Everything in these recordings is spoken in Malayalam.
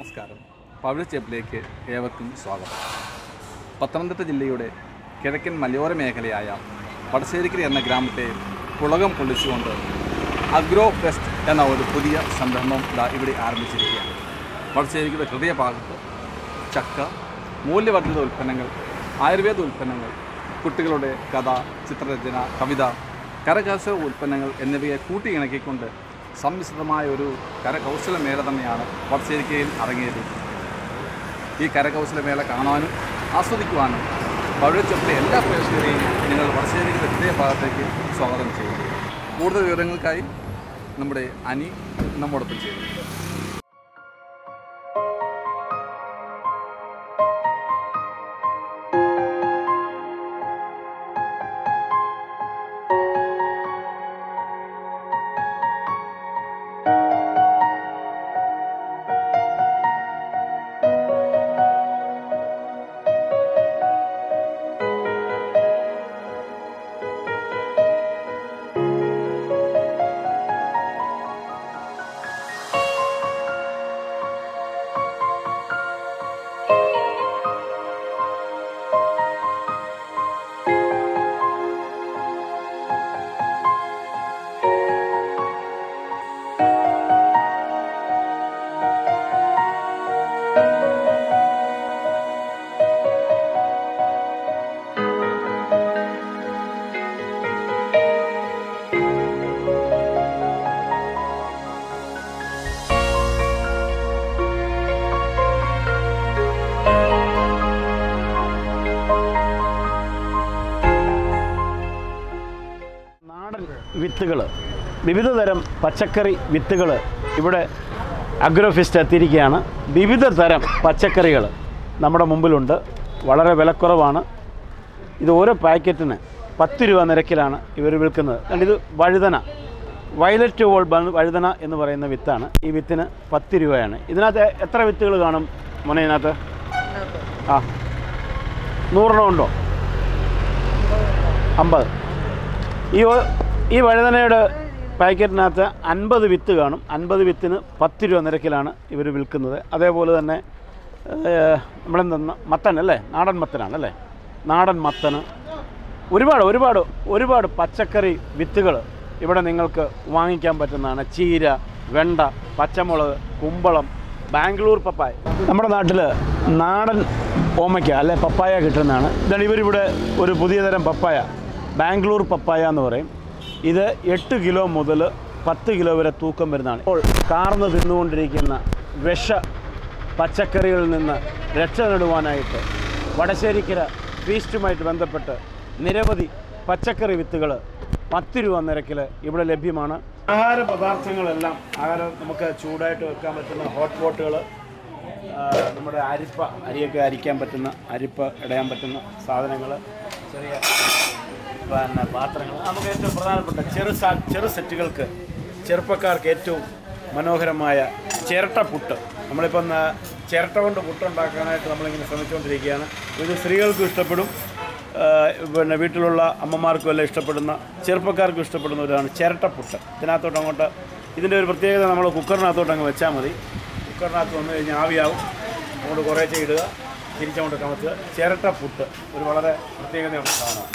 നമസ്കാരം. പവിഴച്ചേപ്പിലേക്ക് ഏവർക്കും സ്വാഗതം. പത്തനംതിട്ട ജില്ലയുടെ കിഴക്കൻ മലയോര മേഖലയായ വടശ്ശേരിക്കര എന്ന ഗ്രാമത്തെ പുളകം പൊള്ളിച്ചുകൊണ്ട് അഗ്രോ ഫെസ്റ്റ് എന്ന ഒരു പുതിയ സംരംഭം ഇവിടെ ആരംഭിച്ചിരിക്കുകയാണ്. വടശ്ശേരിക്കയുടെ ഹൃദയഭാഗത്ത് ചക്ക, മൂല്യവർദ്ധിത ഉൽപ്പന്നങ്ങൾ, ആയുർവേദ ഉൽപ്പന്നങ്ങൾ, കുട്ടികളുടെ കഥ, ചിത്രരചന, കവിത, കരകൗശല ഉൽപ്പന്നങ്ങൾ എന്നിവയെ കൂട്ടിയിണക്കിക്കൊണ്ട് സമ്മിശ്രിതമായ ഒരു കരകൗശലമേള തന്നെയാണ് വടശ്ശേരിക്കയിൽ അരങ്ങേറിയിരിക്കുന്നത്. ഈ കരകൗശലമേള കാണാനും ആസ്വദിക്കുവാനും പവിഴച്ചേപ്പിലെ എല്ലാ പ്രേക്ഷകരെയും നിങ്ങൾ വടശ്ശേരിക്കയുടെ ഹൃദയഭാഗത്തേക്ക് സ്വാഗതം ചെയ്യുന്നു. കൂടുതൽ വിവരങ്ങൾക്കായി നമ്മുടെ അനി നമ്മോടൊപ്പം ചെയ്യുന്നു. വിത്തുകൾ, വിവിധ തരം പച്ചക്കറി വിത്തുകൾ ഇവിടെ അഗ്രോ ഫെസ്റ്റ് എത്തിയിരിക്കുകയാണ്. വിവിധ തരം പച്ചക്കറികൾ നമ്മുടെ മുമ്പിലുണ്ട്. വളരെ വിലക്കുറവാണ്. ഇത് ഓരോ പാക്കറ്റിന് 10 രൂപ നിരക്കിലാണ് ഇവർ വിൽക്കുന്നത്. ഇത് വഴുതന, വയലറ്റ് വോൾ വഴുതന എന്ന് പറയുന്ന വിത്താണ്. ഈ വിത്തിന് 10 രൂപയാണ്. ഇതിനകത്ത് എത്ര വിത്തുകൾ കാണും മോനെ? ഇതിനകത്ത് 100 ഉണ്ടോ? 50. ഈ വഴുതനയുടെ പാക്കറ്റിനകത്ത് 50 വിത്ത് കാണും. 50 വിത്തിന് 10 രൂപ നിരക്കിലാണ് ഇവർ വിൽക്കുന്നത്. അതേപോലെ തന്നെ നമ്മളെന്തെന്ന് മത്തൻ അല്ലേ, നാടൻ മത്തനാണല്ലേ, നാടൻ മത്തന്, ഒരുപാട് പച്ചക്കറി വിത്തുകൾ ഇവിടെ നിങ്ങൾക്ക് വാങ്ങിക്കാൻ പറ്റുന്നതാണ്. ചീര, വെണ്ട, പച്ചമുളക്, കുമ്പളം, ബാംഗ്ലൂർ പപ്പായ. നമ്മുടെ നാട്ടിൽ നാടൻ ഓമയ്ക്ക അല്ലെ പപ്പായ കിട്ടുന്നതാണ്. ഇതാണ് ഇവരിവിടെ ഒരു പുതിയ തരം പപ്പായ, ബാംഗ്ലൂർ പപ്പായ എന്ന് പറയും. ഇത് 8 കിലോ മുതൽ 10 കിലോ വരെ തൂക്കം വരുന്നതാണ്. ഇപ്പോൾ കാർന്ന് തിന്നുകൊണ്ടിരിക്കുന്ന വിഷ പച്ചക്കറികളിൽ നിന്ന് രക്ഷ നേടുവാനായിട്ട് വടശ്ശേരിക്കര ഫീസ്റ്റുമായിട്ട് ബന്ധപ്പെട്ട് നിരവധി പച്ചക്കറി വിത്തുകൾ 10 രൂപ നിരക്കിൽ ഇവിടെ ലഭ്യമാണ്. ആഹാര പദാർത്ഥങ്ങളെല്ലാം, നമുക്ക് ചൂടായിട്ട് വെക്കാൻ പറ്റുന്ന ഹോട്ട് പോട്ടുകൾ, നമ്മുടെ അരിയൊക്കെ അരിക്കാൻ പറ്റുന്ന അരിപ്പ് ഇടയാൻ പറ്റുന്ന സാധനങ്ങൾ, ചെറിയ പാത്രങ്ങൾ, നമുക്ക് ഏറ്റവും പ്രധാനപ്പെട്ട ചെറു സെറ്റുകൾക്ക്, ചെറുപ്പക്കാർക്ക് ഏറ്റവും മനോഹരമായ ചിരട്ടപ്പുട്ട്. നമ്മളിപ്പം ചിരട്ട കൊണ്ട് പുട്ടുണ്ടാക്കാനായിട്ട് നമ്മളിങ്ങനെ ശ്രമിച്ചുകൊണ്ടിരിക്കുകയാണ്. ഇത് സ്ത്രീകൾക്കും ഇഷ്ടപ്പെടും, വീട്ടിലുള്ള അമ്മമാർക്കും എല്ലാം ഇഷ്ടപ്പെടുന്ന, ചെറുപ്പക്കാർക്കും ഇഷ്ടപ്പെടുന്നവരാണ് ചിരട്ടപ്പുട്ട്. ഇതിനകത്തോട്ട് അങ്ങോട്ട്, ഇതിൻ്റെ ഒരു പ്രത്യേകത, നമ്മൾ കുക്കറിനകത്തോട്ട് അങ്ങ് വെച്ചാൽ മതി. കുക്കറിനകത്ത് വന്നു കഴിഞ്ഞാൽ ആവിയാവും. അങ്ങോട്ട് കുറേശ്ശെ ഇടുക, തിരിച്ചങ്ങോട്ട് കമത്തുക. ചിരട്ടപ്പുട്ട് ഒരു വളരെ പ്രത്യേകതയുള്ള സാധനമാണ്.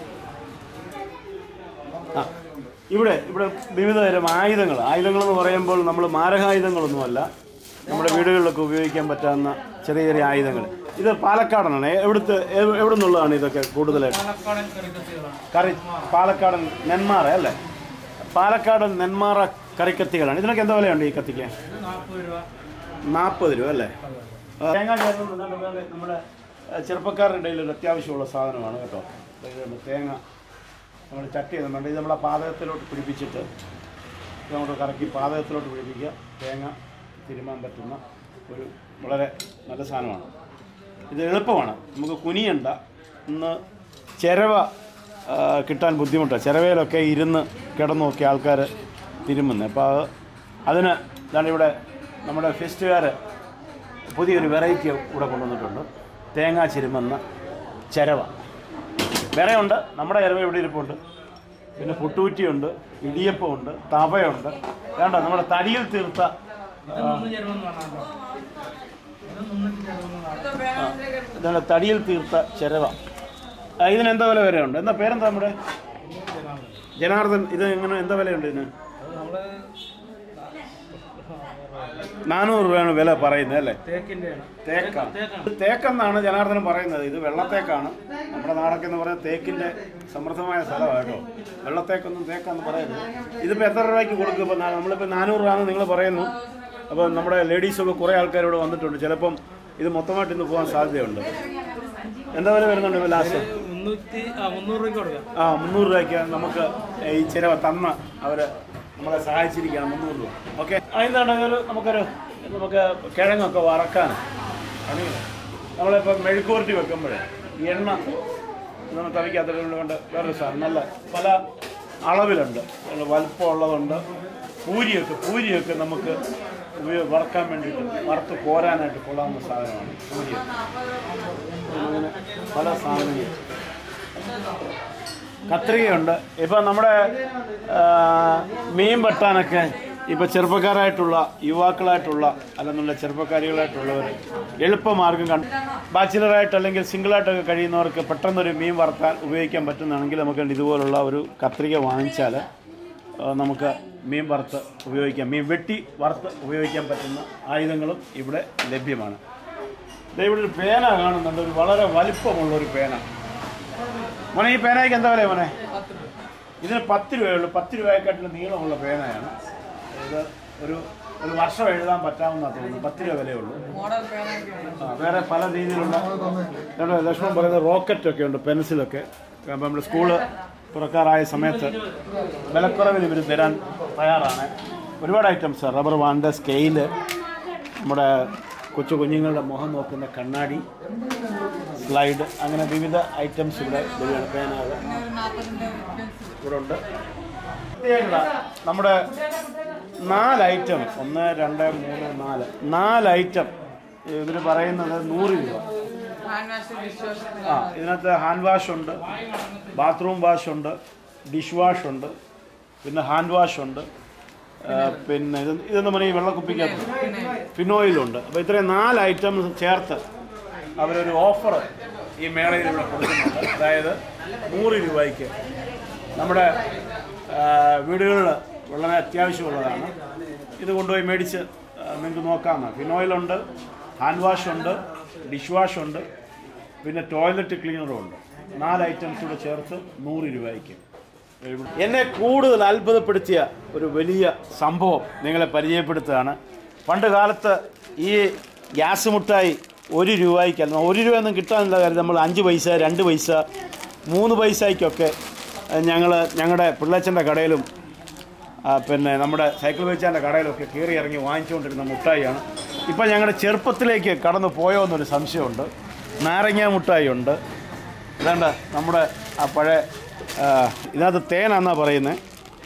ഇവിടെ വിവിധ തരം ആയുധങ്ങളെന്ന് പറയുമ്പോൾ നമ്മൾ മാരകായുധങ്ങളൊന്നുമല്ല, നമ്മുടെ വീടുകളിലൊക്കെ ഉപയോഗിക്കാൻ പറ്റാവുന്ന ചെറിയ ചെറിയ ആയുധങ്ങൾ. ഇത് പാലക്കാടനാണ്. എവിടെ നിന്നുള്ളതാണ് ഇതൊക്കെ കൂടുതലായിട്ട്? പാലക്കാടൻ നെന്മാറ അല്ലേ, പാലക്കാടൻ നെന്മാറ കറിക്കത്തികളാണ്. ഇതിനൊക്കെ എന്താ വിലയുണ്ട് ഈ കത്തിക്ക്? 40 രൂപ അല്ലേ. തേങ്ങ ചേർന്ന് നമ്മുടെ ചെറുപ്പക്കാരുടെ ഇടയിൽ ഒരു അത്യാവശ്യമുള്ള സാധനമാണ് കേട്ടോ. തേങ്ങ നമ്മൾ ചട്ടി ചെയ്യുന്നുണ്ട്. ഇത് നമ്മളെ പാചകത്തിലോട്ട് പിടിപ്പിച്ചിട്ട് ഇതങ്ങോട്ട് കറക്കി പാചകത്തിലോട്ട് പിടിപ്പിക്കുക. തേങ്ങ തിരുമാൻ പറ്റുന്ന ഒരു വളരെ നല്ല സാധനമാണ്. ഇത് എളുപ്പമാണ്, നമുക്ക് കുനിയണ്ട. ഇന്ന് ചിരവ കിട്ടാൻ ബുദ്ധിമുട്ടാണ്. ചിരവയിലൊക്കെ ഇരുന്ന് കിടന്നൊക്കെ ആൾക്കാർ തിരുമുന്നത്. അപ്പോൾ അതിന് ഇതാണ് ഇവിടെ നമ്മുടെ ഫെസ്റ്റുകാർ പുതിയൊരു വെറൈറ്റി ഇവിടെ കൊണ്ടുവന്നിട്ടുണ്ട്. തേങ്ങ ചിരുമെന്ന ചിരവ. വേറെയുണ്ട്, നമ്മുടെ ചിരവ ഇവിടെ ഇരിപ്പുണ്ട്. പിന്നെ പുട്ടുകുറ്റിയുണ്ട്, ഇടിയപ്പമുണ്ട്, തവയുണ്ട്. വേണ്ട നമ്മുടെ തടിയിൽ തീർത്ത ഇതാണ് തടിയിൽ തീർത്ത ചിരവ. ഇതിനെന്താ വില വരെയുണ്ട്? എന്താ പേരെന്താ നമ്മുടെ? ജനാർദ്ദൻ. ഇത് എങ്ങനെ എന്താ വിലയുണ്ട് ഇതിന്? 400 രൂപയാണ് വില പറയുന്നത് അല്ലേ? തേക്കാണ്. തേക്കെന്നാണ് ജനാർദ്ദനം പറയുന്നത്. ഇത് വെള്ളത്തേക്കാണ്. നമ്മുടെ നാടൊക്കെ എന്ന് പറയുന്നത് തേക്കിൻ്റെ സമൃദ്ധമായ സ്ഥലമാണ് കേട്ടോ. വെള്ളത്തേക്കൊന്നും തേക്കാന്ന് പറയുന്നത്. ഇതിപ്പോൾ എത്ര രൂപയ്ക്ക് കൊടുക്കും? ഇപ്പോൾ നമ്മളിപ്പോൾ 400 രൂപയാണ് നിങ്ങൾ പറയുന്നു. അപ്പോൾ നമ്മുടെ ലേഡീസൊക്കെ കുറേ ആൾക്കാരോട് വന്നിട്ടുണ്ട്. ചിലപ്പം ഇത് മൊത്തമായിട്ട് ഇന്ന് പോകാൻ സാധ്യതയുണ്ട്. എന്താ വില വരുന്നുണ്ട് ഇപ്പോൾ ലാസ്റ്റ്? 300 രൂപയ്ക്ക് കൊടുക്കാം. 300 രൂപയ്ക്ക് നമുക്ക് ഈ ചിലവ് തന്ന അവർ നമ്മളെ സഹായിച്ചിരിക്കുകയാണ്. 300 രൂപ. ഓക്കെ. അതെന്താണ് നമുക്ക് കിഴങ്ങൊക്കെ വറക്കാൻ നമ്മളിപ്പോൾ മെഴുക്കുവരട്ടി വെക്കുമ്പോഴേ എണ്ണ നമ്മൾ തവിക്കാത്തതുകൊണ്ട് കൊണ്ട് വേറൊരു സാധനം നല്ല പല അളവിലുണ്ട്. വലുപ്പമുള്ളതുണ്ട്. പൂരിയൊക്കെ നമുക്ക് വറക്കാൻ വേണ്ടിയിട്ട് വറുത്ത് കോരാനായിട്ട് കൊള്ളാവുന്ന സാധനമാണ് പൂരി. അങ്ങനെ പല സാധനങ്ങൾ. കത്രികയുണ്ട്. ഇപ്പം നമ്മുടെ മീൻ വെട്ടാനൊക്കെ ഇപ്പോൾ ചെറുപ്പക്കാരായിട്ടുള്ള യുവാക്കളായിട്ടുള്ള അല്ലെന്നുള്ള ചെറുപ്പക്കാരികളായിട്ടുള്ളവർ എളുപ്പമാർഗം ബാച്ചിലറായിട്ട് അല്ലെങ്കിൽ സിംഗിളായിട്ടൊക്കെ കഴിയുന്നവർക്ക് പെട്ടെന്നൊരു മീൻ വറുത്താൻ ഉപയോഗിക്കാൻ പറ്റുന്നതാണെങ്കിൽ നമുക്ക് ഇതുപോലുള്ള ഒരു കത്രിക വാങ്ങിച്ചാൽ നമുക്ക് മീൻ വറുത്ത് ഉപയോഗിക്കാം. മീൻ വെട്ടി വറുത്ത് ഉപയോഗിക്കാൻ പറ്റുന്ന ആയുധങ്ങളും ഇവിടെ ലഭ്യമാണ്. ഇവിടെ ഒരു പേന കാണുന്നുണ്ട്. ഒരു വളരെ വലിപ്പമുള്ളൊരു പേന. മോനെ ഈ പേനയ്ക്ക് എന്താ വില മോനെ? ഇതിന് 10 രൂപയുള്ളൂ. 10 രൂപയെക്കാട്ടിലും നീളമുള്ള പേനയാണ് ഇത്. ഒരു വർഷം എഴുതാൻ പറ്റാവുന്നതാണ് തോന്നുന്നു. 10 രൂപ വിലയുള്ളൂ. വേറെ പല രീതിയിലുള്ള ലക്ഷ്മൺ പറയുന്നത് റോക്കറ്റൊക്കെ ഉണ്ട്, പെൻസിലൊക്കെ. അപ്പം നമ്മൾ സ്കൂള് തുറക്കാറായ സമയത്ത് വിലക്കുറവിൽ ഇവർ തരാൻ തയ്യാറാണ്. ഒരുപാട് ഐറ്റംസ്, റബ്ബർ ബാൻഡ്, സ്കെയില്, നമ്മുടെ കുഞ്ഞുങ്ങളുടെ മുഖം നോക്കുന്ന കണ്ണാടി, സ്ലൈഡ്, അങ്ങനെ വിവിധ ഐറ്റംസ് ഇവിടെ ലഭ്യമാണ്. പേനകൾ ഇവിടെ ഉണ്ട്. നമ്മുടെ 4 ഐറ്റം 1, 2, 3, 4 ഐറ്റം ഇവർ പറയുന്നത് 100 രൂപ. ഇതിനകത്ത് ഹാൻഡ് വാഷ് ഉണ്ട്, ബാത്റൂം വാഷ് ഉണ്ട്, ഡിഷ് വാഷ് ഉണ്ട്, പിന്നെ ഹാൻഡ് വാഷ് ഉണ്ട്, പിന്നെ ഇതെന്ന് പറഞ്ഞാൽ ഈ വെള്ളക്കുപ്പിക്കകത്ത് ഫിനോയിലുണ്ട്. അപ്പോൾ ഇത്രയും 4 ഐറ്റംസ് ചേർത്ത് അവരൊരു ഓഫർ ഈ മേളയിൽ ഇവിടെ കൊടുക്കുന്നുണ്ട്. അതായത് 100 രൂപയ്ക്ക് നമ്മുടെ വീടുകളിൽ വളരെ അത്യാവശ്യമുള്ളതാണ്. ഇത് കൊണ്ടുപോയി മേടിച്ച് നിങ്ങൾക്ക് നോക്കാമെന്ന്. ഫിനോയിലുണ്ട്, ഹാൻഡ് വാഷ് ഉണ്ട്, ഡിഷ് വാഷ് ഉണ്ട്, പിന്നെ ടോയ്ലറ്റ് ക്ലീനറും ഉണ്ട്. 4 ഐറ്റംസ് കൂടെ ചേർത്ത് 100 രൂപയ്ക്ക്. എന്നെ കൂടുതൽ അത്ഭുതപ്പെടുത്തിയ ഒരു വലിയ സംഭവം നിങ്ങളെ പരിചയപ്പെടുത്തുകയാണ്. പണ്ട് കാലത്ത് ഈ ഗ്യാസ് മുട്ടായി 1 രൂപയ്ക്കല്ല, 1 രൂപയൊന്നും കിട്ടാനില്ല കാര്യം നമ്മൾ 5 പൈസ, 2 പൈസ, 3 പൈസയ്ക്കൊക്കെ ഞങ്ങളുടെ പിള്ളേച്ചൻ്റെ കടയിലും പിന്നെ നമ്മുടെ സൈക്കിൾ വെച്ചാൻ്റെ കടയിലൊക്കെ കയറി ഇറങ്ങി വാങ്ങിച്ചുകൊണ്ടിരുന്ന മുട്ടായിയാണ്. ഇപ്പം ഞങ്ങളുടെ ചെറുപ്പത്തിലേക്ക് കടന്നു പോയോ എന്നൊരു സംശയമുണ്ട്. നാരങ്ങ മുട്ടായി ഉണ്ട്. ഇതാണ്ട് നമ്മുടെ ആ പഴയ ഇതിനകത്ത് തേനാന്നാണ് പറയുന്നത്.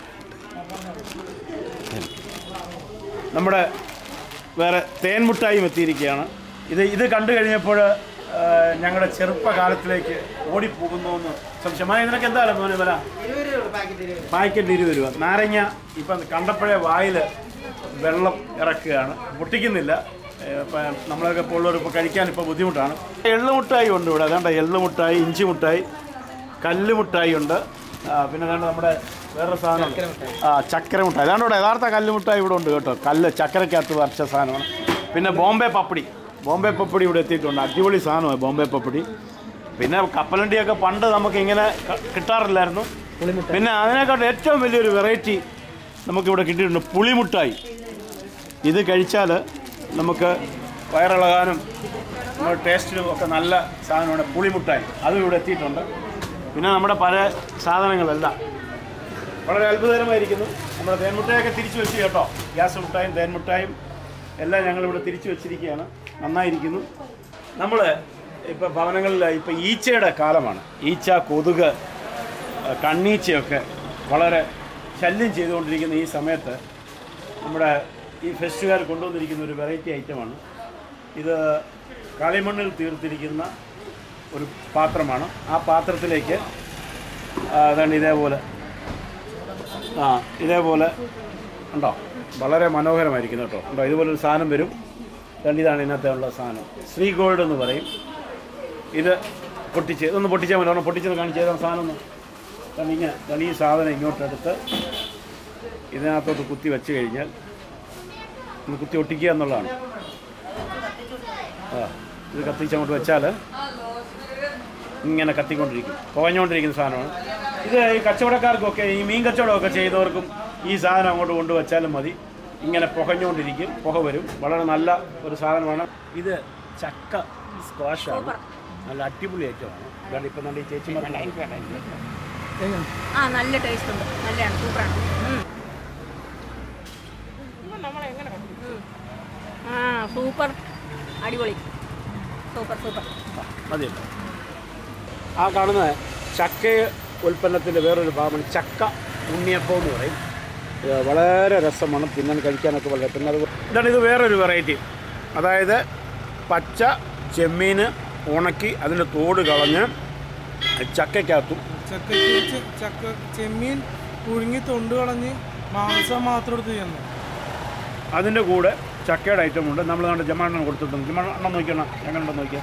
നമ്മുടെ വേറെ തേൻ മുട്ടായും എത്തിയിരിക്കുകയാണ്. ഇത് കണ്ടു കഴിഞ്ഞപ്പോൾ ഞങ്ങളുടെ ചെറുപ്പകാലത്തിലേക്ക് ഓടിപ്പോകുന്നു എന്ന് സംശയമായി. ഇതിനൊക്കെ എന്താ മോനെ വില? പാക്കറ്റ് 20 രൂപ. നാരങ്ങ ഇപ്പം കണ്ടപ്പോഴേ വായിൽ വെള്ളം ഇറക്കുകയാണ്, പൊട്ടിക്കുന്നില്ല. ഇപ്പം നമ്മളൊക്കെ ഉള്ളവർ ഇപ്പോൾ കഴിക്കാൻ ഇപ്പോൾ ബുദ്ധിമുട്ടാണ്. എള്ളുമുട്ടായി ഉണ്ട് ഇവിടെ. അതാണ്ട് എള്ളുമുട്ടായി, ഇഞ്ചി മുട്ടായി, കല്ലുമുട്ടായി ഉണ്ട്. പിന്നെ അതാണ്ട് നമ്മുടെ വേറൊരു സാധനം ചക്കര മുട്ടായി. അതാണ്ട് ഇവിടെ യഥാർത്ഥ കല്ലുമുട്ടായി ഇവിടെ ഉണ്ട് കേട്ടോ. ചക്കരക്കകത്ത് വരച്ച സാധനമാണ്. പിന്നെ ബോംബെ പപ്പടി ഇവിടെ എത്തിയിട്ടുണ്ട്. അടിപൊളി സാധനമാണ് ബോംബെ പപ്പടി. പിന്നെ കപ്പലണ്ടിയൊക്കെ പണ്ട് നമുക്ക് ഇങ്ങനെ കിട്ടാറില്ലായിരുന്നു. പിന്നെ അതിനെക്കാട്ടും ഏറ്റവും വലിയൊരു വെറൈറ്റി നമുക്കിവിടെ കിട്ടിയിട്ടുണ്ട്, പുളിമുട്ടായി. ഇത് കഴിച്ചാൽ നമുക്ക് വയറിളകാനും ടേസ്റ്റിനും ഒക്കെ നല്ല സാധനമാണ് പുളിമുട്ടായി. അതും ഇവിടെ എത്തിയിട്ടുണ്ട്. പിന്നെ നമ്മുടെ പല സാധനങ്ങളെല്ലാം വളരെ അത്ഭുതകരമായിരിക്കുന്നു. നമ്മുടെ തേൻമുട്ടായൊക്കെ തിരിച്ചു വെച്ച് കേട്ടോ. ഗ്യാസ് മുട്ടായും തേൻമുട്ടായും എല്ലാം ഞങ്ങളിവിടെ തിരിച്ചു വെച്ചിരിക്കുകയാണ്. നന്നായിരിക്കുന്നു. നമ്മൾ ഇപ്പോൾ ഭവനങ്ങളിൽ ഇപ്പോൾ ഈച്ചയുടെ കാലമാണ്. ഈച്ച, കൊതുക്, കണ്ണീച്ചയൊക്കെ വളരെ ശല്യം ചെയ്തുകൊണ്ടിരിക്കുന്ന ഈ സമയത്ത് നമ്മുടെ ഈ ഫെസ്റ്റുകാർ കൊണ്ടുവന്നിരിക്കുന്ന ഒരു വെറൈറ്റി ഐറ്റമാണ് ഇത്. കളിമണ്ണിൽ തീർത്തിരിക്കുന്ന ഒരു പാത്രമാണ്. ആ പാത്രത്തിലേക്ക് അതാണ് ഇതേപോലെ ഉണ്ടോ വളരെ മനോഹരമായിരിക്കുന്നു കേട്ടോ. ഉണ്ടോ, ഇതുപോലൊരു സാധനം വരും. രണ്ട് ഇതാണ് ഇതിനകത്തുള്ള സാധനം, ശ്രീ ഗോൾഡ് എന്ന് പറയും. ഇത് ഇതൊന്ന് പൊട്ടിച്ചാൽ മതി. പൊട്ടിച്ചെന്ന് കാണിച്ചു തരാം സാധനം ഒന്ന്. കാരണം ഇങ്ങനെ ഈ സാധനം ഇങ്ങോട്ടെടുത്ത് ഇതിനകത്തോട്ട് കുത്തി വെച്ച് കഴിഞ്ഞാൽ ഒന്ന് കുത്തി ഒട്ടിക്കുക എന്നുള്ളതാണ്. ഇത് കത്തിച്ചങ്ങോട്ട് വെച്ചാൽ ഇങ്ങനെ കത്തിക്കൊണ്ടിരിക്കും, പുകഞ്ഞുകൊണ്ടിരിക്കുന്ന സാധനമാണ് ഇത്. ഈ കച്ചവടക്കാർക്കൊക്കെ, ഈ മീൻ കച്ചവടമൊക്കെ ചെയ്തവർക്കും ഈ സാധനം അങ്ങോട്ട് കൊണ്ടുവച്ചാലും മതി. ഇങ്ങനെ പുകഞ്ഞുകൊണ്ടിരിക്കും, പുക വരും. വളരെ നല്ല ഒരു സാധനമാണ് ഇത്. ചക്ക സ്ക്വാഷാണ്, നല്ല അടിപൊളി ഐറ്റമാണ്. അതാണ് ഇപ്പം നല്ല ഈ ചേച്ചിമാർ നല്ല ടേസ്റ്റ് ഉണ്ട്, നല്ലതാണ്, സൂപ്പറാണ്. സൂപ്പർ, അടിപൊളി, സൂപ്പർ സൂപ്പർ. മതി. ആ കാണുന്ന ചക്ക ഉൽപ്പന്നത്തിൻ്റെ വേറൊരു ഭാഗമാണ് ചക്ക ഉണ്ണിയപ്പം എന്ന് പറയും. വളരെ രസമാണ്, തിന്നാൻ കഴിക്കാനൊക്കെ വളരെ. പിന്നെ അത് ഇതാണ്, ഇത് വേറൊരു വെറൈറ്റി. അതായത് പച്ച ചെമ്മീൻ ഉണക്കി അതിൻ്റെ തോട് കളഞ്ഞ് ചക്കയ്ക്കകത്തും ചക്ക ചെമ്മീൻ പുഴുങ്ങി തൊണ്ട് കളഞ്ഞ് മാംസം മാത്രം എടുത്ത് ചെയ്യുന്നു. അതിൻ്റെ കൂടെ ചക്കയുടെ ഐറ്റമുണ്ട്. നമ്മൾ കണ്ട് ജമാണെണ്ണം കൊടുത്തിട്ടുണ്ട്. ജമാണെണ്ണം നോക്കിയാണ് എങ്ങനെയുണ്ടെന്ന് നോക്കിയാൽ.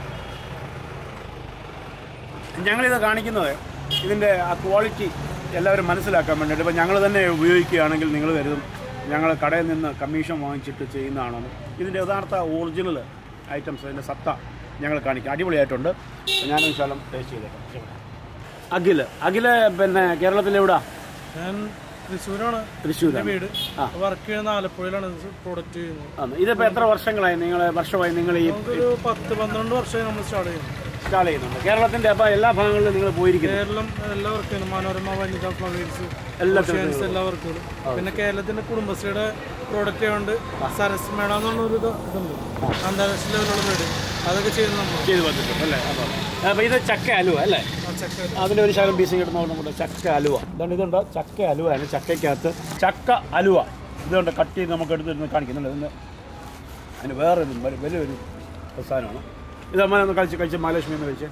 ഞങ്ങളിത് കാണിക്കുന്നത് ഇതിൻ്റെ ആ ക്വാളിറ്റി എല്ലാവരും മനസ്സിലാക്കാൻ വേണ്ടിയിട്ട്. ഇപ്പോൾ ഞങ്ങൾ തന്നെ ഉപയോഗിക്കുകയാണെങ്കിൽ നിങ്ങൾ കരുതും ഞങ്ങൾ കടയിൽ നിന്ന് കമ്മീഷൻ വാങ്ങിച്ചിട്ട് ചെയ്യുന്നതാണെന്ന്. ഇതിൻ്റെ യഥാർത്ഥ ഒറിജിനൽ ഐറ്റംസ്, അതിൻ്റെ സത്ത ഞങ്ങൾ കാണിക്കാം. അടിപൊളിയായിട്ടുണ്ട്. ഞാനും ശാലം ടേസ്റ്റ് ചെയ്തേക്കാം. അഖില് പിന്നെ കേരളത്തിലെവിടാ? ഞാൻ തൃശ്ശൂരാണ്, തൃശ്ശൂരാണ് വീട്. വർക്ക് ചെയ്യുന്ന ആലപ്പുഴയിലാണ് പ്രൊഡക്റ്റ് ചെയ്യുന്നത്. ഇതിപ്പോൾ എത്ര വർഷങ്ങളായി നിങ്ങൾ ഈ 10-12 വർഷമായി നമ്മൾ സ്റ്റാർട്ട് ചെയ്യുന്നുണ്ട് കേരളത്തിൻ്റെ? അപ്പോൾ എല്ലാ ഭാഗങ്ങളിലും നിങ്ങൾ പോയിരിക്കുന്നു? കേരളം എല്ലാ വർക്കും, മനോരമ, വനിത, ഫ്ലവേഴ്സ്, എല്ലാ വർക്കുകളും. പിന്നെ കേരളത്തിന്റെ കുടുംബശ്രീയുടെ പ്രോഡക്റ്റ് ആയതുകൊണ്ട് സരസ് മേള എന്നുള്ളൊരു ഇതുണ്ട്, അന്താരാഷ്ട്ര ലെവലുള്ള വീട്. അതൊക്കെ ചെയ്ത് വന്നിട്ടുണ്ട് അല്ലേ? അപ്പോൾ ഇത് ചക്ക അലുവ അല്ലേ? അതിൻ്റെ ഒരു ശകലം പീസിങ് ഇടുന്ന നമ്മുടെ ചക്ക അലുവ. ഇതുണ്ട്, ചക്ക അലുവയാണ്. ചക്കയ്ക്കകത്ത് ചക്ക അലുവ ഇതുകൊണ്ട് കട്ട് ചെയ്ത് നമുക്ക് എടുത്തിരുന്ന് കാണിക്കുന്നുണ്ട്. ഇതിന് അതിന് വേറൊരു വലിയൊരു സാധനമാണ്. ഇത് അമ്മ ഒന്ന് കഴിച്ച് മഹാലക്ഷ്മി എന്ന് കഴിച്ചോ.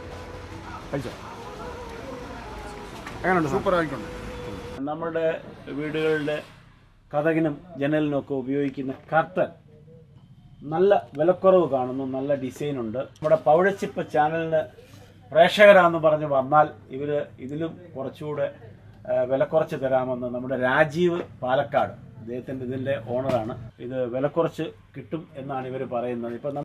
എങ്ങനെയുണ്ട്? സൂപ്പറായിട്ടുണ്ട്. നമ്മുടെ വീടുകളുടെ കതകിനും ജനലിനും ഒക്കെ ഉപയോഗിക്കുന്ന കർട്ടൻ നല്ല വിലക്കുറവ് കാണുന്നു, നല്ല ഡിസൈനുണ്ട്. നമ്മുടെ പൗഴച്ചിപ്പ് ചാനലിന് പ്രേക്ഷകരാണെന്ന് പറഞ്ഞ് വന്നാൽ ഇതിലും കുറച്ചുകൂടെ വില കുറച്ച് തരാമെന്ന് നമ്മുടെ രാജീവ് പാലക്കാട്, ഇതിൻ്റെ ഓണറാണ്. ഇത് വില കുറച്ച് കിട്ടും എന്നാണ് ഇവർ പറയുന്നത്. ഇപ്പം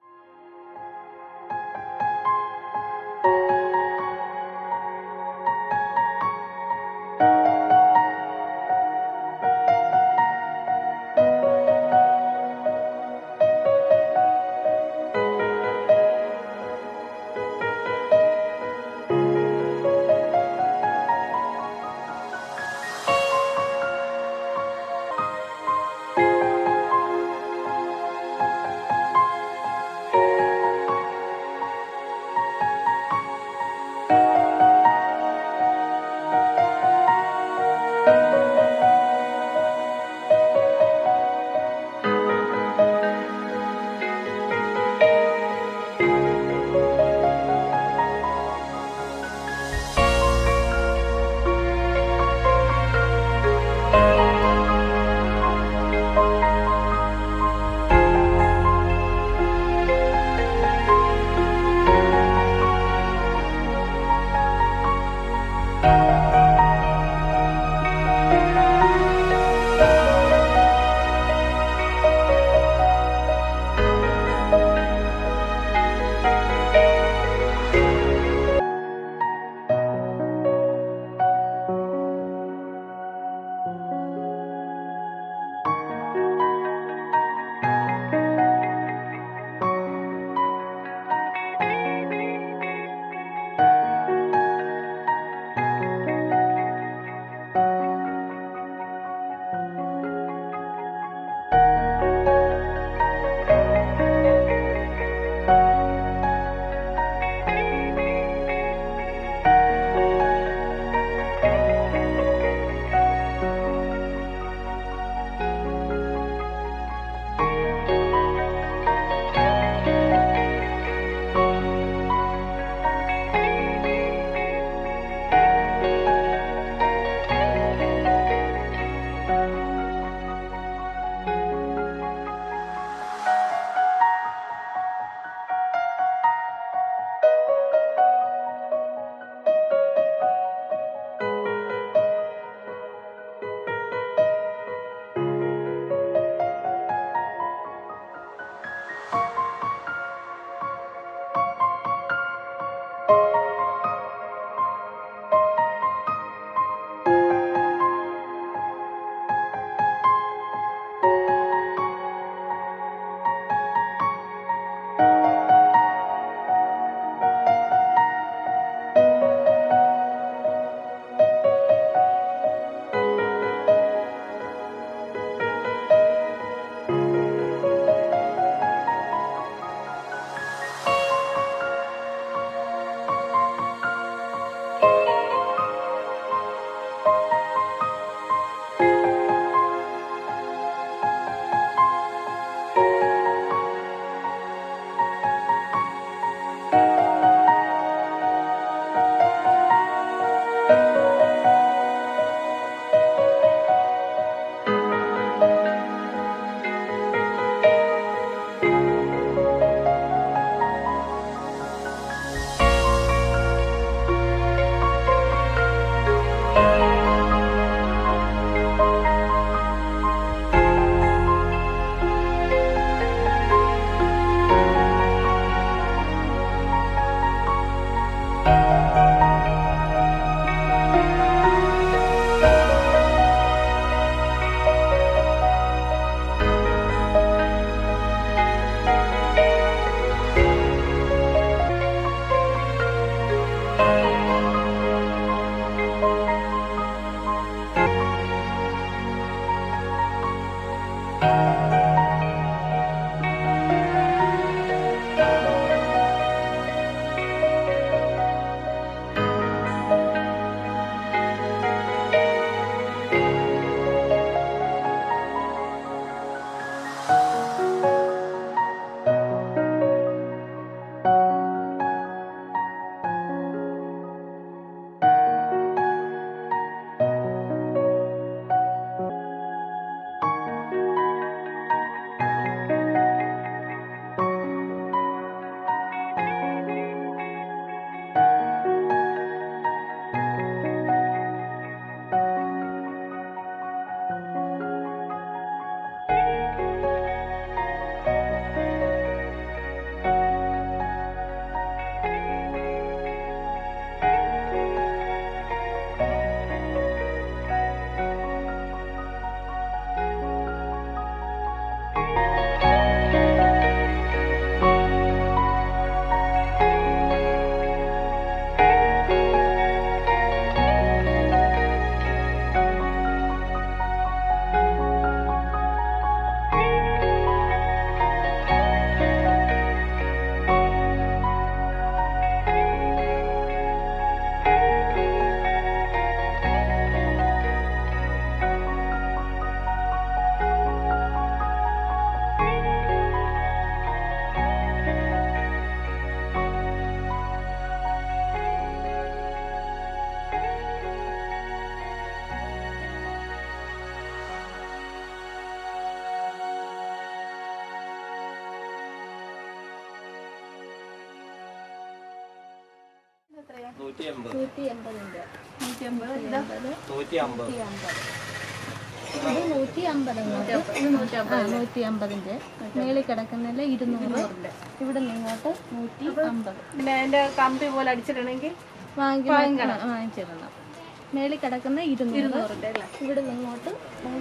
മേളിൽ കിടക്കുന്നതിൽ 200. ഇവിടെ നിങ്ങോട്ട് 150. പിന്നെ അതിന്റെ കമ്പി പോലെ അടിച്ചിടണമെങ്കിൽ വാങ്ങിച്ചിടണം. മേളിൽ കിടക്കുന്ന 200. ഇവിടെ നിങ്ങോട്ട്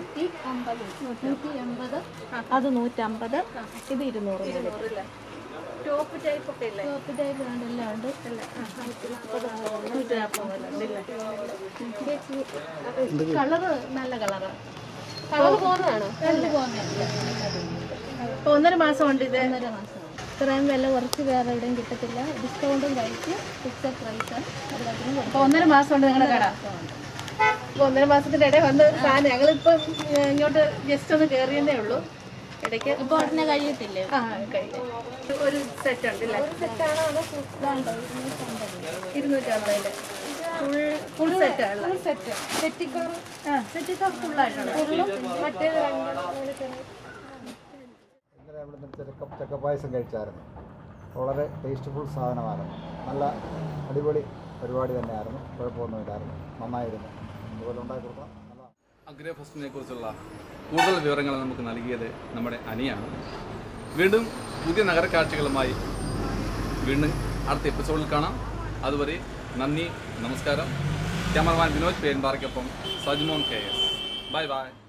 150. അത് 150. ഇത് 200. ടോപ്പ് ടൈപ്പ് ഒക്കെ ഇല്ലേ? ടോപ്പ് ടൈപ്പ് എല്ലാം ഉണ്ട്. കളറ് നല്ല കളറ്. കളർ പോകുന്നതാണ്. ഇപ്പൊ 1.5 മാസം ഉണ്ട്. ഇത് 1.5 മാസം. ഇത്രയും വില കുറച്ച് വേറെ എവിടെയും കിട്ടത്തില്ല. ഡിസ്കൗണ്ടും കഴിച്ച് ഫിക്സഡ് പ്രൈസ്. അപ്പോൾ 1.5 മാസം ഉണ്ട് നിങ്ങളുടെ കട. അപ്പോൾ 1.5 മാസത്തിന്റെ ഇടയിൽ വന്ന് സാധനം ഞങ്ങളിപ്പം ഇങ്ങോട്ട് ജസ്റ്റ് ഒന്ന് കയറിയതേ ഉള്ളൂ. ഇടയ്ക്ക് ഇപ്പൊ ഉടനെ കഴിയത്തില്ലേ? കഴിഞ്ഞു. ഒരു സെറ്റ് ഉണ്ടല്ലേ? സെറ്റാണോ അതോ 250. ഫുൾ സെറ്റ് ആണ്. സെറ്റിക്കോർ സെറ്റിക്കോർ ഫുള്ളായിട്ടുണ്ട്. മറ്റേത് ഇന്നലെ ഇവിടെ നിന്ന് ചക്കപ്പായസം കഴിച്ചായിരുന്നു. വളരെ ടേസ്റ്റ്ഫുൾ സാധനമായിരുന്നു. നല്ല അടിപൊളി പരിപാടി തന്നെയായിരുന്നു. കുഴപ്പമൊന്നുമില്ലായിരുന്നു. നന്നായിരുന്നു. അതുപോലെ ഉണ്ടാക്കി കൊടുക്കാം. അഗ്രേ ഫസ്റ്റിനെ കുറിച്ചുള്ള കൂടുതൽ വിവരങ്ങൾ നമുക്ക് നൽകിയത് നമ്മുടെ അനിയാണ്. വീണ്ടും പുതിയ നഗരക്കാഴ്ചകളുമായി വീണ്ടും അടുത്ത എപ്പിസോഡിൽ കാണാം. അതുവരെ നന്ദി, നമസ്കാരം. ക്യാമറമാൻ വിനോദ് പേൻപാറയ്ക്കൊപ്പം സജിമോൻ KS. Bye by.